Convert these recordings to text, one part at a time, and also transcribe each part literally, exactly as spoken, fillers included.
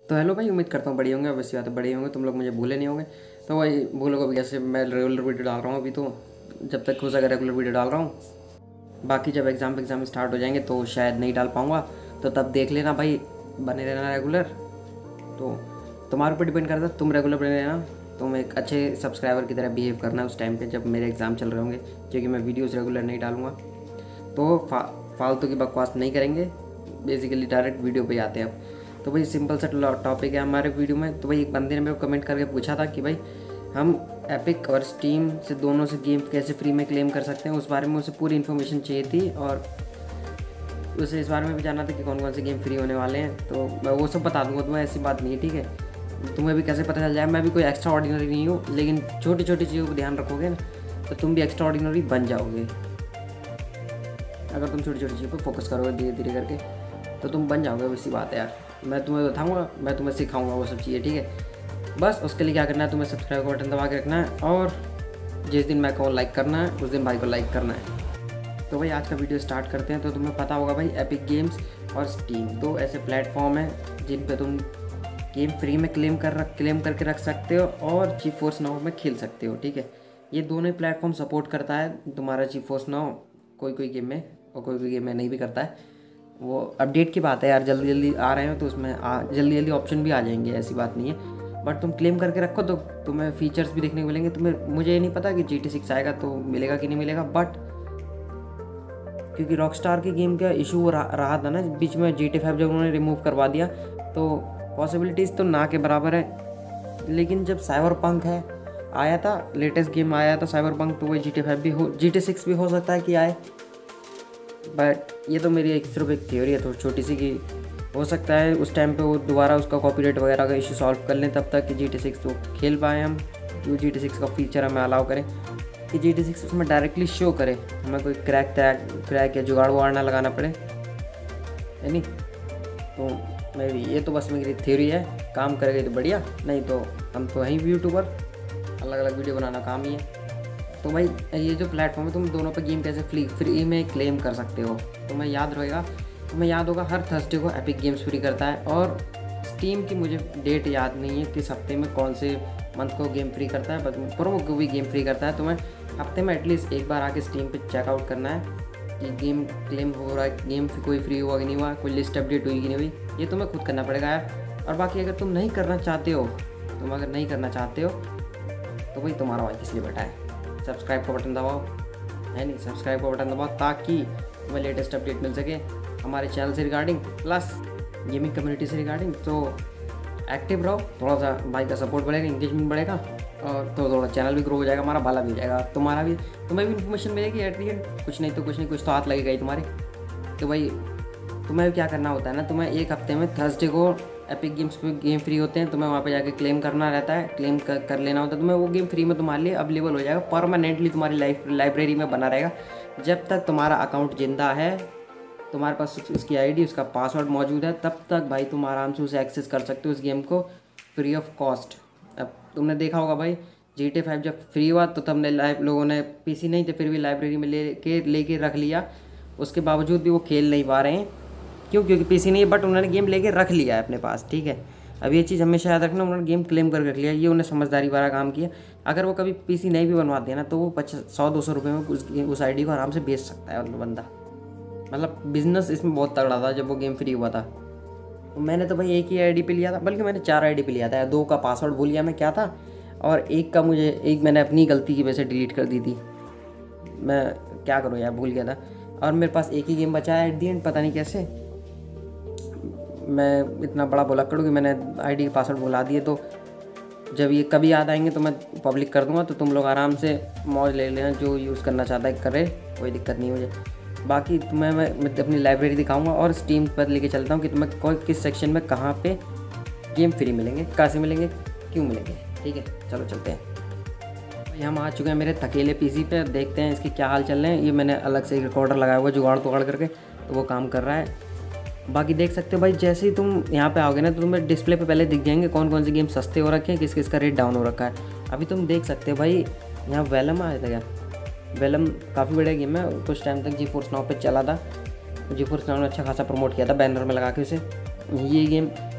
तो हेलो भाई, उम्मीद करता हूँ बढ़िया होंगे। वैसे बात बढ़िया होंगे, तुम लोग मुझे भूले नहीं होंगे। तो भाई भूलोगे भी कैसे, मैं रेगुलर वीडियो डाल रहा हूँ अभी तो, जब तक हो सके रेगुलर वीडियो डाल रहा हूँ। बाकी जब एग्ज़ाम एग्ज़ाम स्टार्ट हो जाएंगे तो शायद नहीं डाल पाऊँगा, तो तब देख लेना भाई, बने रहना रेगुलर। तो तुम्हारे ऊपर डिपेंड करता है, तुम रेगुलर बने रहना। तुम एक अच्छे सब्सक्राइबर की तरह बिहेव करना उस टाइम पे जब मेरे एग्ज़ाम चल रहे होंगे, क्योंकि मैं वीडियोज़ रेगुलर नहीं डालूँगा। तो फा फालतू की बकवास नहीं करेंगे, बेसिकली डायरेक्ट वीडियो पे आते हैं अब। तो भाई सिंपल सा टॉपिक है हमारे वीडियो में। तो भाई एक बंदे ने मेरे को कमेंट करके पूछा था कि भाई हम एपिक और स्टीम से दोनों से गेम कैसे फ्री में क्लेम कर सकते हैं, उस बारे में उसे पूरी इन्फॉर्मेशन चाहिए थी, और उसे इस बारे में भी जानना था कि कौन कौन से गेम फ्री होने वाले हैं। तो मैं वो सब बता दूंगा तुम्हें, ऐसी बात नहीं है, ठीक है। तुम्हें भी कैसे पता चल जाए, मैं भी कोई एक्स्ट्रा ऑर्डिनरी नहीं हूँ, लेकिन छोटी छोटी चीज़ों को ध्यान रखोगे ना तो तुम भी एक्स्ट्रा ऑर्डिनरी बन जाओगे। अगर तुम छोटी छोटी चीज़ों पर फोकस करोगे धीरे धीरे करके तो तुम बन जाओगे, वैसी बात है यार। मैं तुम्हें बताऊंगा, मैं तुम्हें सिखाऊंगा वो सब चीज़ें, ठीक है। बस उसके लिए क्या करना है, तुम्हें सब्सक्राइब का बटन दबा के रखना है, और जिस दिन मैं कहूँ लाइक करना है उस दिन भाई को लाइक करना है। तो भाई आज का वीडियो स्टार्ट करते हैं। तो तुम्हें पता होगा भाई, एपिक गेम्स और स्टीम दो ऐसे प्लेटफॉर्म हैं जिन पे तुम गेम फ्री में क्लेम कर रख क्लेम करके रख सकते हो और जी फोर्स नाउ में खेल सकते हो, ठीक है। ये दोनों ही प्लेटफॉर्म सपोर्ट करता है तुम्हारा जी फोर्स नाउ, कोई कोई गेम में, और कोई कोई गेम में नहीं भी करता है। वो अपडेट की बात है यार, जल्दी जल्दी आ रहे हो तो उसमें आ जल्दी जल्दी ऑप्शन भी आ जाएंगे, ऐसी बात नहीं है। बट तुम क्लेम करके रखो तो तुम्हें फीचर्स भी देखने को मिलेंगे। तुम्हें मुझे ये नहीं पता कि जी टी सिक्स आएगा तो मिलेगा कि नहीं मिलेगा, बट क्योंकि रॉकस्टार की गेम का इशू रहा, रहा था ना बीच में, जी टी फाइव जब उन्होंने रिमूव करवा दिया तो पॉसिबिलिटीज़ तो ना के बराबर है। लेकिन जब साइबर पंक है आया था, लेटेस्ट गेम आया था साइबर पंक, तो वही जी टी फाइव भी हो, जी टी सिक्स भी हो सकता है कि आए। बट ये तो मेरी एक सिर्फ एक थ्योरी है थोड़ी छोटी सी, कि हो सकता है उस टाइम पे वो दोबारा उसका कॉपीराइट वगैरह का इशू सॉल्व कर लें, तब तक कि जी टी सिक्स तो खेल पाएँ हम, क्योंकि जी टी सिक्स का फीचर हमें अलाउ करें कि जी टी सिक्स उसमें डायरेक्टली शो करे, हमें कोई क्रैक क्रैक क्रैक या जुगाड़ वुगाड़ ना लगाना पड़े, है नहीं। तो मैं भी, ये तो बस मेरी थ्योरी है, काम करेगी तो बढ़िया, नहीं तो हम तो वहीं यूट्यूबर, अलग अलग वीडियो बनाना काम ही है। तो भाई ये जो प्लेटफॉर्म है, तुम दोनों पे गेम कैसे फ्री फ्री में क्लेम कर सकते हो, तुम्हें याद रहेगा, तुम्हें याद होगा हर थर्सडे को एपिक गेम्स फ्री करता है, और स्टीम की मुझे डेट याद नहीं है किस हफ्ते में कौन से मंथ को गेम फ्री करता है, बट प्रोमो को भी गेम फ्री करता है। तुम्हें हफ्ते में एटलीस्ट एक बार आके स्टीम पे चेकआउट करना है कि गेम क्लेम हो रहा है, गेम कोई फ्री हुआ कि नहीं हुआ, कोई लिस्ट अपडेट हुई कि नहीं हुई, ये तुम्हें खुद करना पड़ेगा यार। और बाकी अगर तुम नहीं करना चाहते हो, तुम अगर नहीं करना चाहते हो तो भाई तुम्हारा भाई किस लिए बैठा है, सब्सक्राइब का बटन दबाओ, है नहीं, सब्सक्राइब का बटन दबाओ ताकि तुम्हें लेटेस्ट अपडेट मिल सके हमारे चैनल से रिगार्डिंग, प्लस गेमिंग कम्युनिटी से रिगार्डिंग। तो एक्टिव रहो, थोड़ा सा भाई का सपोर्ट बढ़ेगा, इंगेजमेंट बढ़ेगा, और थोड़ा थोड़ा चैनल भी ग्रो हो जाएगा, हमारा भला भी हो जाएगा, तुम्हारा भी, तुम्हें भी इन्फॉर्मेशन मिलेगी एट दी एंड, कुछ नहीं तो कुछ नहीं, कुछ तो हाथ लगेगा ही तुम्हारे। तो भाई तुम्हें क्या करना होता है ना, तुम्हें एक हफ्ते में थर्सडे को एपिक गेम्स पे गेम फ्री होते हैं, तुम्हें वहाँ पे जाके क्लेम करना रहता है, क्लेम कर, कर लेना होता है तुम्हें, वो गेम फ्री में तुम्हारे लिए अवेलेबल हो जाएगा, परमानेंटली तुम्हारी लाइफ लाइब्रेरी में बना रहेगा। जब तक तुम्हारा अकाउंट जिंदा है, तुम्हारे पास उसकी आईडी, उसका पासवर्ड मौजूद है, तब तक भाई तुम आराम से उसे एक्सेस कर सकते हो उस गेम को फ्री ऑफ कॉस्ट। अब तुमने देखा होगा भाई, जी टी फाइव जब फ्री हुआ तो तुमने लाइव लोगों ने पीसी नहीं थे फिर भी लाइब्रेरी में ले के लेके रख लिया, उसके बावजूद भी वो खेल नहीं पा रहे हैं, क्यों? क्योंकि पीसी नहीं है, बट उन्होंने गेम लेके रख लिया है अपने पास, ठीक है। अब ये चीज़ हमेशा याद रखना, उन्होंने गेम क्लेम करके रख लिया, ये उन्हें समझदारी वाला काम किया। अगर वो कभी पीसी नहीं भी बनवा दिया ना, तो वो पचास सौ दो सौ रुपये में उस उस आईडी को आराम से बेच सकता है बंदा। मतलब बिजनेस इसमें बहुत तगड़ा था जब वो गेम फ्री हुआ था। तो मैंने तो भाई एक ही आईडी पे लिया था, बल्कि मैंने चार आईडी पे लिया था, दो का पासवर्ड भूल गया मैं क्या था, और एक का मुझे एक मैंने अपनी गलती की वजह से डिलीट कर दी थी, मैं क्या करूँ यार, भूल गया था। और मेरे पास एक ही गेम बचा है एट दी एंड, पता नहीं कैसे मैं इतना बड़ा बोला करूँ कि मैंने आईडी के पासवर्ड भुला दिए। तो जब ये कभी याद आएंगे तो मैं पब्लिक कर दूंगा, तो तुम लोग आराम से मौज ले लेना, जो यूज़ करना चाहता है करे, कोई दिक्कत नहीं मुझे। बाकी तुम्हें मैं, मैं अपनी लाइब्रेरी दिखाऊंगा और स्टीम पर लेके चलता हूँ कि तुम्हें कोई किस सेक्शन में कहाँ पे गेम फ्री मिलेंगे, कैसे मिलेंगे, क्यों मिलेंगे, ठीक है। चलो चलते हैं। हम आ चुके हैं मेरे थकेले पीसी पे, देखते हैं इसके क्या हाल चल रहे हैं। ये मैंने अलग से एक रिकॉर्डर लगाया हुआ जुगाड़ तुगाड़ करके, तो वो काम कर रहा है। बाकी देख सकते हो भाई, जैसे ही तुम यहाँ पे आओगे ना तो तुम्हें डिस्प्ले पे पहले दिख जाएंगे कौन कौन से गेम सस्ते हो रखे हैं, किस किस का रेट डाउन हो रखा है। अभी तुम देख सकते हो भाई, यहाँ वेलम आया था क्या, वेलम काफ़ी बढ़िया गेम है, कुछ टाइम तक जी फोर्स नाउ पे चला था, जी फोर्स नाउ ने अच्छा खासा प्रमोट किया था बैनर में लगा के उसे। ये गेम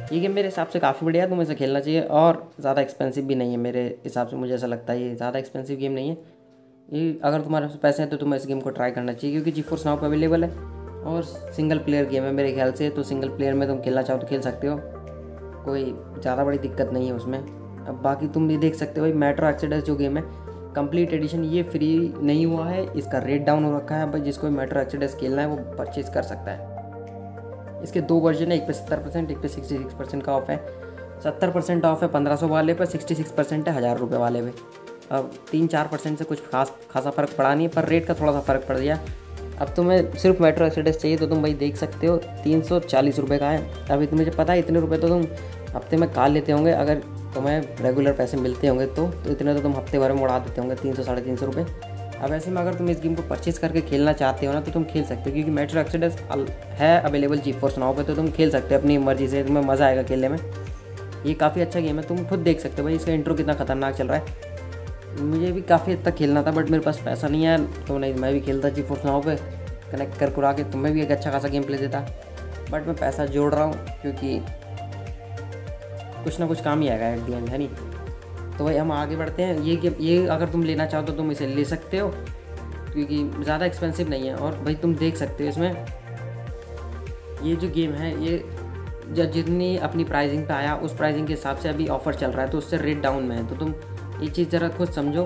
ये गेम मेरे हिसाब से काफ़ी बढ़िया है, तुम्हें इसे खेलना चाहिए। और ज़्यादा एक्सपेंसिव भी नहीं है मेरे हिसाब से, मुझे ऐसा लगता है ये ज़्यादा एक्सपेंसिव गेम नहीं है। ये अगर तुम्हारे पास पैसे हैं तो तुम्हें इस गेम को ट्राई करना चाहिए, क्योंकि जी फोर्स नाउ पर अवेलेबल है और सिंगल प्लेयर गेम है मेरे ख्याल से। तो सिंगल प्लेयर में तुम खेलना चाहो तो खेल सकते हो, कोई ज़्यादा बड़ी दिक्कत नहीं है उसमें। अब बाकी तुम भी देख सकते हो भाई, मेट्रो एक्सीडेंस जो गेम है कंप्लीट एडिशन, ये फ्री नहीं हुआ है, इसका रेट डाउन हो रखा है भाई। जिसको मेट्रो एक्सीडेंस खेलना है वो परचेज़ कर सकता है। इसके दो वर्जन है, एक पे सत्तर परसेंट एक पे सिक्सटी सिक्स परसेंट का ऑफ है। सत्तर परसेंट ऑफ है पंद्रह सौ वाले पे, सिक्सटी सिक्स परसेंट है हज़ार रुपये वाले पे। अब तीन चार परसेंट से कुछ खास खासा फ़र्क पड़ा नहीं है, पर रेट का थोड़ा सा फ़र्क पड़ गया। अब तुम्हें सिर्फ मेट्रो एक्सीडेंस चाहिए तो तुम भाई देख सकते हो तीन सौ चालीस रुपये का है। अभी तुम्हें पता है इतने रुपये तो तुम हफ्ते में काट लेते होंगे, अगर तुम्हें रेगुलर पैसे मिलते होंगे तो, तो इतने तो तुम हफ्ते भर में उड़ा देते होंगे, तीन सौ साढ़े तीन सौ रुपये। अब ऐसे में अगर तुम इस गेम को परचेज़ करके खेलना चाहते हो ना तो तुम खेल सकते हो, क्योंकि मेट्रो एक्सीडेंस है अवेलेबल जी फोर्स नाउ पे, तो तुम खेल सकते हो अपनी मर्जी से, तुम्हें मज़ा आएगा खेलने में। ये काफ़ी अच्छा गेम है, तुम खुद देख सकते हो भाई इसका इंट्रो कितना खतरनाक चल रहा है। मुझे भी काफ़ी हद तक खेलना था बट मेरे पास पैसा नहीं है, तो नहीं मैं भी खेलता जी फोर्स नाउ पे, कनेक्ट कर कुरा के तुम्हें भी एक अच्छा खासा गेम प्ले देता। बट मैं पैसा जोड़ रहा हूँ क्योंकि कुछ ना कुछ काम ही आएगा एट द एंड, है नहीं। तो भाई हम आगे बढ़ते हैं। ये गेम ये अगर तुम लेना चाहो तो तुम इसे ले सकते हो, क्योंकि ज़्यादा एक्सपेंसिव नहीं है। और भाई तुम देख सकते हो इसमें ये जो गेम है, ये जब जितनी अपनी प्राइसिंग पे आया उस प्राइसिंग के हिसाब से अभी ऑफ़र चल रहा है, तो उससे रेट डाउन में है। तो तुम ये चीज़ ज़रा खुद समझो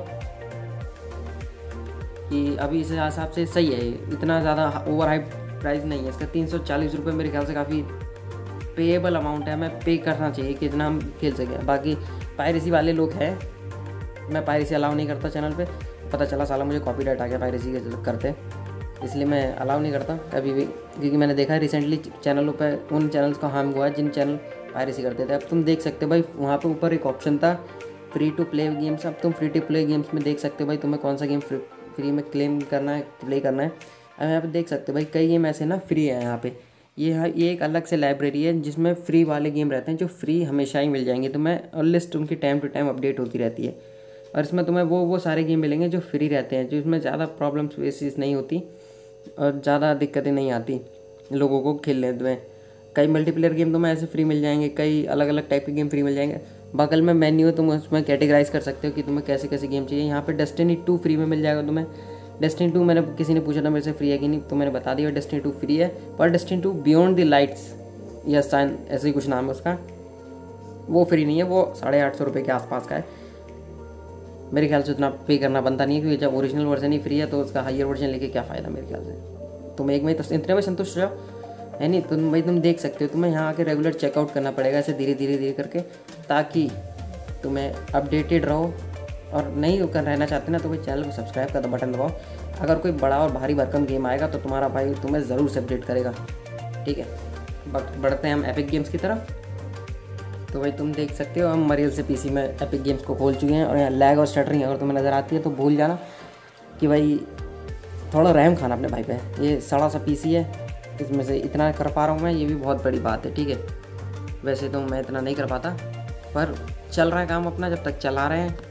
कि अभी इस हिसाब से सही है, इतना ज़्यादा ओवर हाइप प्राइस नहीं है इसका। तीन सौ चालीस रुपये मेरे ख्याल से काफ़ी पेएबल अमाउंट है, हमें पे करना चाहिए कि इतना हम खेल सकें। बाकी पायरेसी वाले लोग हैं, मैं पायरेसी अलाउ नहीं करता चैनल पे, पता चला साला मुझे कॉपीराइट आ गया पायरेसी के करते, इसलिए मैं अलाउ नहीं करता कभी भी, क्योंकि मैंने देखा है रिसेंटली चैनलों पे उन चैनल्स का हार्म हुआ है जिन चैनल पायरेसी करते थे। अब तुम देख सकते हो भाई वहाँ पे ऊपर एक ऑप्शन था फ्री टू प्ले गेम्स, अब तुम फ्री टू प्ले गेम्स में देख सकते हो भाई तुम्हें कौन सा गेम फ्री फ्री में क्लेम करना है, प्ले करना है। अब यहाँ पे देख सकते हो भाई कई गेम ऐसे ना फ्री है यहाँ पे। ये है ये एक अलग से लाइब्रेरी है जिसमें फ्री वाले गेम रहते हैं जो फ्री हमेशा ही मिल जाएंगे तुम्हें, और लिस्ट उनकी टाइम टू टाइम अपडेट होती रहती है। और इसमें तुम्हें वो वो सारे गेम मिलेंगे जो फ्री रहते हैं, जिसमें ज़्यादा प्रॉब्लम्स फेसिस नहीं होती और ज़्यादा दिक्कतें नहीं आती लोगों को खेलने में। कई मल्टीप्लेयर गेम तुम्हें ऐसे फ्री मिल जाएंगे, कई अलग अलग टाइप के गेम फ्री मिल जाएंगे। बगल में मेन्यू है, तुम उसमें कैटेगराइज कर सकते हो कि तुम्हें कैसे कैसे गेम चाहिए। यहाँ पे डेस्टिनी टू फ्री में मिल जाएगा तुम्हें। डेस्टिनी टू मैंने किसी ने पूछा था मेरे से फ्री है कि नहीं, तो मैंने बता दिया डेस्टिनी टू फ्री है। पर Destiny two beyond the lights या साइन ऐसे ही कुछ नाम है उसका, वो फ्री नहीं है, वो साढ़े आठ सौ रुपये के आसपास का है। मेरे ख्याल से उतना पे करना बनता नहीं है, क्योंकि जब ओरिजिनल वर्जन ही फ्री है तो उसका हायर वर्जन लेके क्या फ़ायदा मेरे ख्याल से। तुम एक में तो इतने में संतुष्ट रहो, है नहीं। तुम भाई तुम देख सकते हो, तुम्हें यहाँ आके रेगुलर चेकआउट करना पड़ेगा ऐसे धीरे धीरे धीरे करके, ताकि तुम्हें अपडेटेड रहो। और नहीं कर रहना चाहते ना तो भाई चैनल को सब्सक्राइब का बटन दबाओ। अगर कोई बड़ा और भारी भरकम गेम आएगा तो तुम्हारा भाई तुम्हें ज़रूर से अपडेट करेगा, ठीक है। बढ़ते हैं हम एपिक गेम्स की तरफ। तो भाई तुम देख सकते हो हम मरियल से पीसी में एपिक गेम्स को खोल चुके हैं, और यहाँ लैग और स्टटरिंग अगर तुम्हें नज़र आती है तो भूल जाना कि भाई थोड़ा रहम खाना अपने भाई पे। ये सड़ा सा पीसी है, इसमें से इतना कर पा रहा हूँ मैं, ये भी बहुत बड़ी बात है, ठीक है। वैसे तो मैं इतना नहीं कर पाता, पर चल रहा है काम अपना, जब तक चला रहे हैं।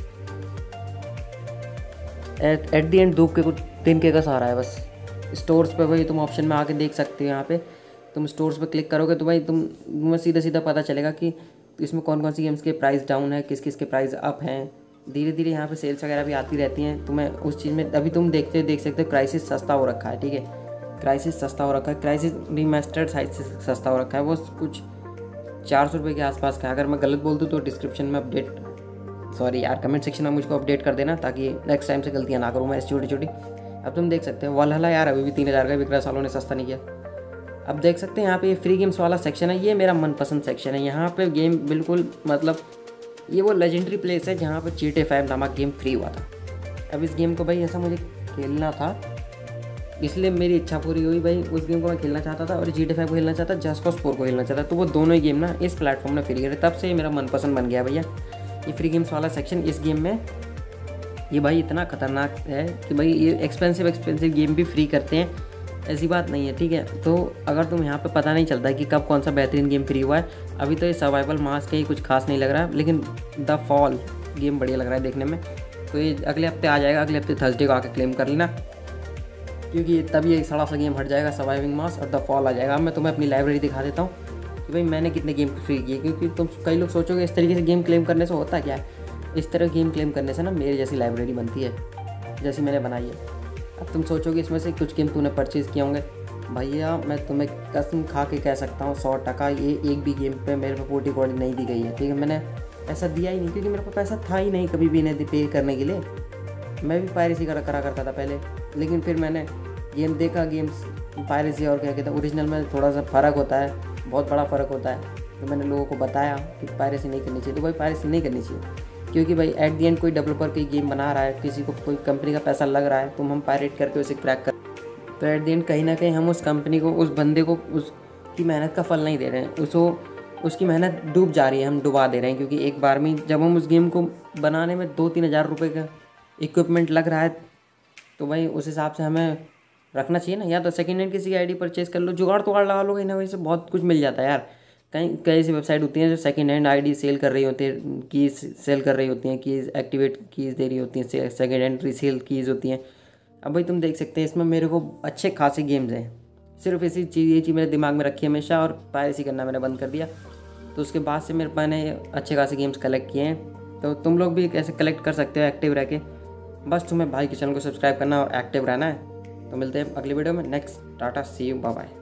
एट एट दी एंड धूप के कुछ दिन के का सहारा है बस। स्टोर्स पे भाई तुम ऑप्शन में आके देख सकते हो, यहाँ पे तुम स्टोर्स पे क्लिक करोगे तो भाई तुम तुम्हें सीधा सीधा पता चलेगा कि इसमें कौन कौन सी गेम्स के प्राइस डाउन है, किस किस के प्राइस अप हैं। धीरे धीरे यहाँ पे सेल्स वगैरह भी आती रहती हैं, तुम्हें उस चीज़ में अभी तुम देखते देख सकते हो क्राइसिस सस्ता हो रखा है, ठीक है। क्राइसिस सस्ता हो रखा है, क्राइसिस रीमास्टर्ड साइज से सस्ता हो रखा है, वो कुछ चार सौ रुपये के आसपास का है। अगर मैं गलत बोल दूँ तो डिस्क्रिप्शन में अपडेट सॉरी यार कमेंट सेक्शन में मुझको अपडेट कर देना, ताकि नेक्स्ट टाइम से गलतियाँ ना करूँ मैं ऐसी छोटी छोटी। अब तुम देख सकते हो वालहला यार अभी भी तीन हज़ार का बिक रहा है, सालों ने सस्ता नहीं किया। अब देख सकते हैं यहाँ पे ये फ्री गेम्स वाला सेक्शन है, ये मेरा मनपसंद सेक्शन है। यहाँ पे गेम बिल्कुल मतलब ये वो लेजेंडरी प्लेस है जहाँ पे जी टी ए फाइव नामक गेम फ्री हुआ था। अब इस गेम को भाई ऐसा मुझे खेलना था, इसलिए मेरी इच्छा पूरी हुई भाई। उस गेम को मैं खेलना चाहता था और जी टी ए फाइव को खेलना चाहता, जस्ट कॉज फोर को खेलना चाहता, तो वो दोनों ही गेम ना इस प्लेटफॉर्म में फ्री है। तब से मेरा मनपसंद बन गया भैया ये फ्री गेम्स वाला सेक्शन। इस गेम में ये भाई इतना ख़तरनाक है कि भाई ये एक्सपेंसिव एक्सपेंसिव गेम भी फ्री करते हैं, ऐसी बात नहीं है, ठीक है। तो अगर तुम यहाँ पे पता नहीं चलता कि कब कौन सा बेहतरीन गेम फ्री हुआ है, अभी तो ये सर्वाइवल मास्क ही कुछ खास नहीं लग रहा है, लेकिन द फॉल गेम बढ़िया लग रहा है देखने में। तो ये अगले हफ्ते आ जाएगा, अगले हफ्ते थर्सडे को आकर क्लेम कर लेना, क्योंकि तभी एक सड़ा सा गेम हट जाएगा सर्वाइविंग मास्क और द फॉल आ जाएगा। अब मैं तुम्हें अपनी लाइब्रेरी दिखा देता हूँ। कि भाई मैंने कितने गेम फ्री किए, क्योंकि तुम कई लोग सोचोगे इस तरीके से गेम क्लेम करने से होता क्या है। इस तरह गेम क्लेम करने से ना मेरी जैसी लाइब्रेरी बनती है, जैसी मैंने बनाई है। अब तुम सोचोगे इसमें से कुछ गेम तूने परचेज़ किए होंगे, भैया मैं तुम्हें कसम खा के कह सकता हूँ सौ टका ये एक भी गेम पे मेरे को पोर्टी कोड नहीं दी गई है, ठीक है। मैंने पैसा दिया ही नहीं, क्योंकि मेरे को पैसा था ही नहीं कभी भी इन्हें पे करने के लिए। मैं भी पायरेसी करा करा करता था पहले, लेकिन फिर मैंने गेम देखा, गेम्स पायरेसी और क्या कहते हैं ओरिजिनल में थोड़ा सा फ़र्क होता है, बहुत बड़ा फ़र्क होता है। तो मैंने लोगों को बताया कि पायरेसी नहीं करनी चाहिए, तो भाई पायरेसी नहीं करनी चाहिए, क्योंकि भाई एट दी एंड कोई डेवलपर कोई गेम बना रहा है, किसी को कोई कंपनी का पैसा लग रहा है, तो हम पायरेट करके उसे क्रैक कर, तो एट दी एंड कहीं ना कहीं हम उस कंपनी को, उस बंदे को उसकी मेहनत का फल नहीं दे रहे हैं, उसको उसकी मेहनत डूब जा रही है, हम डुबा दे रहे हैं। क्योंकि एक बार में जब हम उस गेम को बनाने में दो तीन हज़ार रुपये का इक्विपमेंट लग रहा है, तो भाई उस हिसाब से हमें रखना चाहिए ना। या तो सेकेंड हैंड किसी की आईडी परचेज़ कर लो, जुगाड़ तुगाड़ लगा लो, कहीं ना कहीं से बहुत कुछ मिल जाता है यार। कहीं कई ऐसी वेबसाइट होती हैं जो सेकेंड हैंड आईडी सेल कर रही होती है, कीज सेल कर रही होती हैं, कीज़ एक्टिवेट कीज़ दे रही होती हैं, सेकेंड हैंड रीसेल कीज़ होती हैं। अब भाई तुम देख सकते हैं इसमें मेरे को अच्छे खासे गेम्स हैं, सिर्फ इसी चीज़ ये चीज़ मेरे दिमाग में रखी हमेशा, और पायरेसी करना मैंने बंद कर दिया। तो उसके बाद से मेरे मैंने अच्छे खासे गेम्स कलेक्ट किए हैं। तो तुम लोग भी कैसे कलेक्ट कर सकते हो एक्टिव रह के, बस तुम्हें भाई के चैनल को सब्सक्राइब करना और एक्टिव रहना है। तो मिलते हैं अगली वीडियो में। नेक्स्ट टाटा सी यू बाय बाय।